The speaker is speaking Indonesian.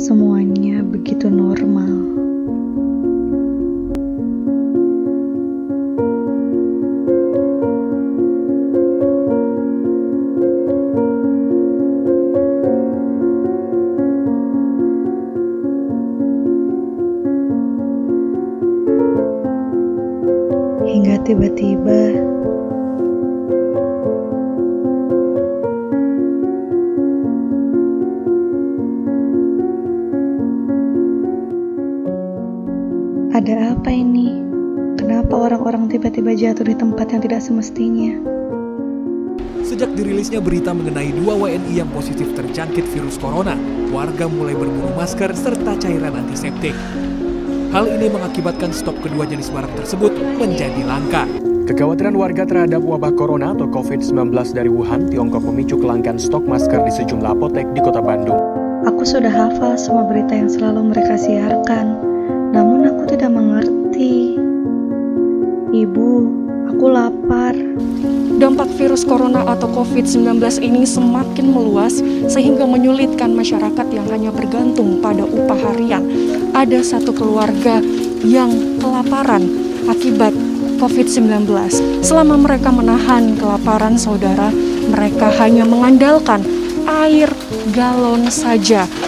Semuanya begitu normal. Hingga tiba-tiba ada apa ini? Kenapa orang-orang tiba-tiba jatuh di tempat yang tidak semestinya? Sejak dirilisnya berita mengenai 2 WNI yang positif terjangkit virus corona, warga mulai berburu masker serta cairan antiseptik. Hal ini mengakibatkan stok kedua jenis barang tersebut menjadi langka. Kekhawatiran warga terhadap wabah corona atau COVID-19 dari Wuhan, Tiongkok memicu kelangkaan stok masker di sejumlah apotek di kota Bandung. Aku sudah hafal semua berita yang selalu mereka siarkan, namun aku tidak mengerti. Ibu, aku lapar. Dampak virus corona atau COVID-19 ini semakin meluas sehingga menyulitkan masyarakat yang hanya bergantung pada upah harian. Ada satu keluarga yang kelaparan akibat COVID-19. Selama mereka menahan kelaparan, saudara, mereka hanya mengandalkan air galon saja